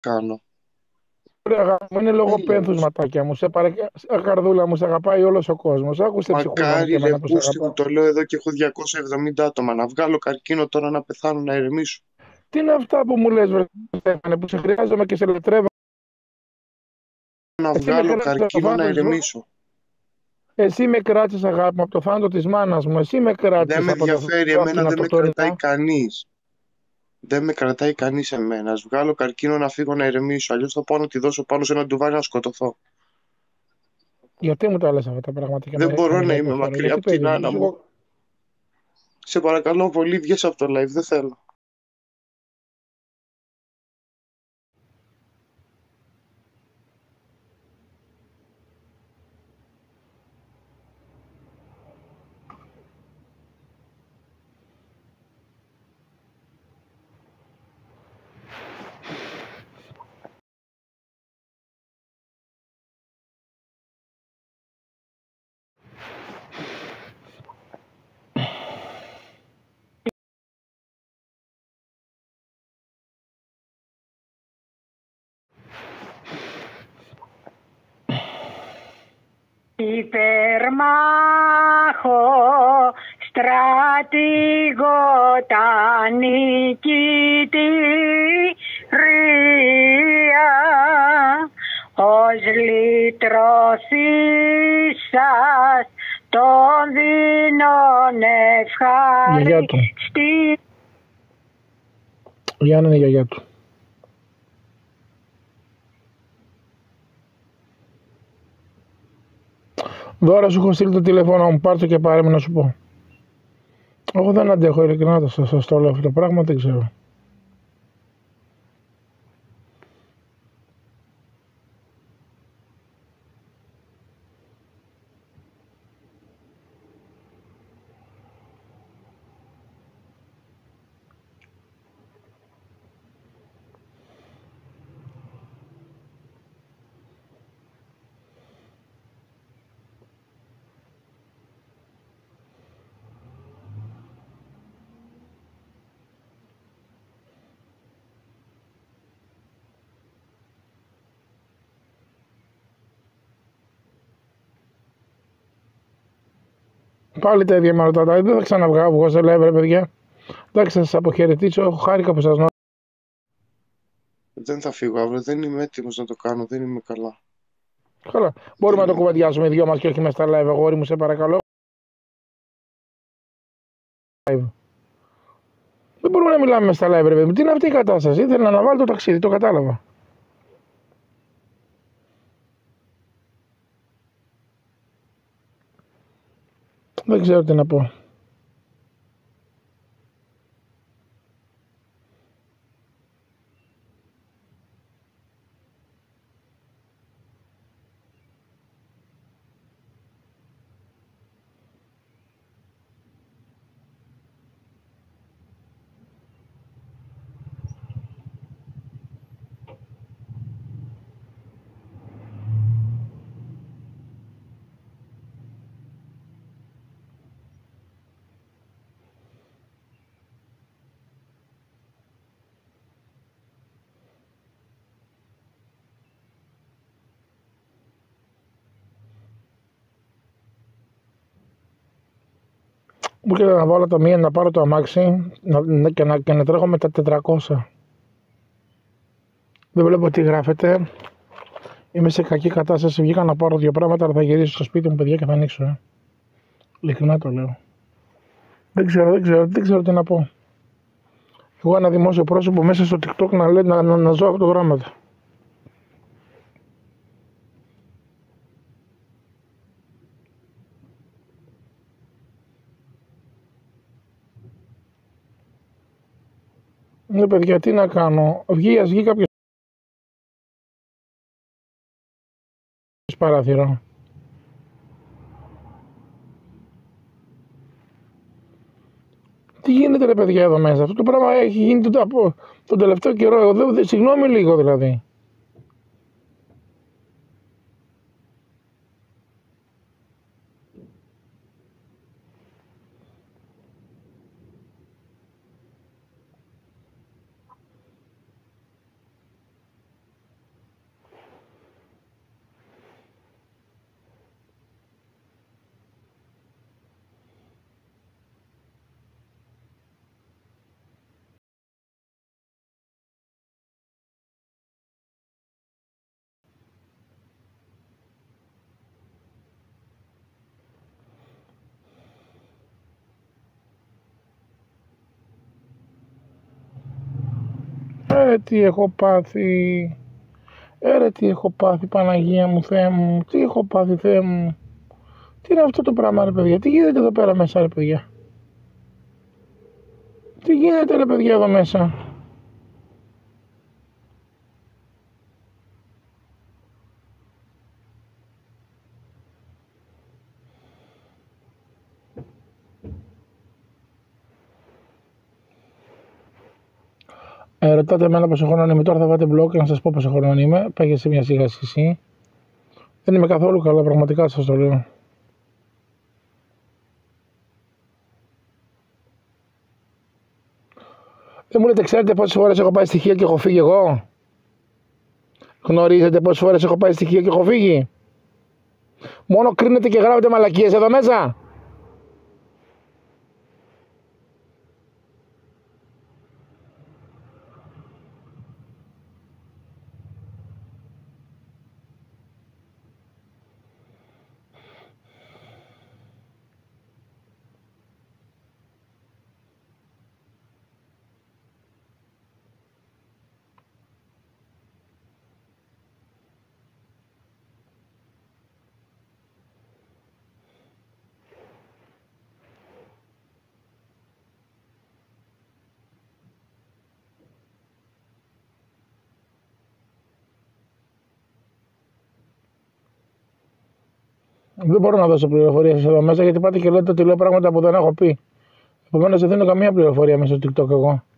κάνω. Ωραία, αγάπη μου, είναι λόγω πένθους Έλεος. ματάκια μου. Καρδούλα μου, σε αγαπάει όλος ο κόσμος. Άκουσε ψυχούλα μου και Μακάρι ρε εμένα που σε πούστη μου, αγαπάω. το λέω εδώ και έχω 270 άτομα. Να βγάλω καρκίνο τώρα να πεθάνω να ηρεμήσω. Τι είναι αυτά που μου λες, βρε Στέφανε, που σε χρειάζομαι και σε λατρεύω. Να Εσύ με βγάλω κράτησες από το καρκίνο να θάνατο της ηρεμήσω. Εσύ με κράτησες, αγάπη μου, από το θάνατο της μάνας μου. Εσύ με Δεν κράτησες με από το ενδιαφέρει, εμένα από δεν το με κρατάει τωρινά. κανείς. Δεν με κρατάει κανείς εμένα. Ας βγάλω καρκίνο να φύγω να ηρεμήσω. Αλλιώς θα πάω να τη δώσω πάνω σε ένα ντουβάρι να σκοτωθώ. Γιατί μου τα λες αυτά τα πράγματα και Δεν μπορώ να με είμαι υποφέρω? μακριά Γιατί από το την ίδιο Άννα μου. μου. Σε παρακαλώ πολύ, βγες από το live. Δεν θέλω. Υπερμάχο στρατηγότα νικητήρια, ως λυτρωθήσας των δεινών Γιαγιά του. ευχαριστή. Η Άννα είναι η γιαγιά του. Δώρα, σου έχω στείλει το τηλέφωνο μου, πάρ' το και πάρε με να σου πω. Εγώ δεν αντέχω, ειλικρινά σας το λέω αυτό το πράγμα, δεν ξέρω. Πάλι τα ίδια με ρωτάτε, δεν θα ξαναβγάω σε live, ρε παιδιά. Εντάξει, θα σας αποχαιρετήσω, έχω χάρηκα που σας γνώρισα. Δεν θα φύγω αύριο. Δεν είμαι έτοιμος να το κάνω. Δεν είμαι καλά. Καλά, μπορούμε Δεν να το είμαι καλά. κουβεντιάσουμε οι δυο μας και όχι μες στα live, αγόρι μου, σε παρακαλώ. Δεν μπορούμε να μιλάμε μες στα live, ρε παιδί. Τι είναι αυτή η κατάσταση? Ήθελα να αναβάλω το ταξίδι, το κατάλαβα. Δεν ξέρω τι να πω. Μου έρχεται να βάλω το μία να πάρω το αμάξι και να τρέχω με τα 400. Δεν βλέπω τι γράφεται. Είμαι σε κακή κατάσταση. Βγήκα να πάρω δύο πράγματα, αλλά θα γυρίσω στο σπίτι μου, παιδιά, και θα ανοίξω. Ειλικρινά το λέω. Δεν ξέρω τι να πω. Εγώ ένα δημόσιο πρόσωπο μέσα στο TikTok να λέει να ζω αυτογράμματα. Ναι, παιδιά, τι να κάνω. Ας βγει κάποιος παράθυρο. Τι γίνεται, ρε παιδιά, εδώ μέσα? Αυτό το πράγμα έχει γίνει από τον τελευταίο καιρό. Συγγνώμη λίγο δηλαδή. Τι έχω πάθει. Τι έχω πάθει, Παναγία μου, Θεέ μου. Τι έχω πάθει, Θεέ μου. Τι είναι αυτό το πράγμα, ρε παιδιά. Τι γίνεται εδώ πέρα μέσα, ρε παιδιά. Τι γίνεται, ρε παιδιά, εδώ μέσα. Ρωτάτε εμένα πόσο χρόνο είμαι. Τώρα θα βάλετε blog και να σας πω πόσο χρόνο είμαι. Πήγε σε μια σιγά εσύ. Δεν είμαι καθόλου καλά, πραγματικά σας το λέω. Δεν μου λέτε, ξέρετε πόσες φορές έχω πάει στοιχεία και έχω φύγει εγώ. Γνωρίζετε πόσες φορές έχω πάει στοιχεία και έχω φύγει. Μόνο κρίνετε και γράφετε μαλακίες εδώ μέσα. Δεν μπορώ να δώσω πληροφορίες εδώ μέσα γιατί πάτε και λέτε ότι λέω πράγματα που δεν έχω πει. Επομένως δεν δίνω καμία πληροφορία μέσα στο TikTok εγώ.